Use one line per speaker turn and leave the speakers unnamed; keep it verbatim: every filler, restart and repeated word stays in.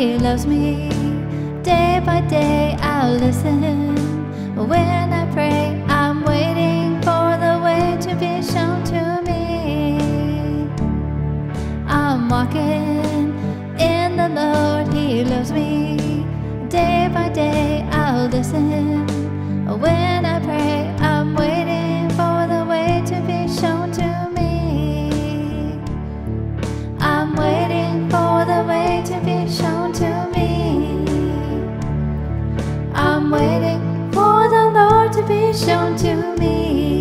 He loves me. Day by day I'll listen. When I pray, I'm waiting for the way to be shown to me. I'm walking in the Lord, He loves me. Day by day I'll listen. When I pray, I'm waiting for the way to be shown to me. I'm waiting for the way to be shown to me. I'm waiting for the Lord to be shown to me.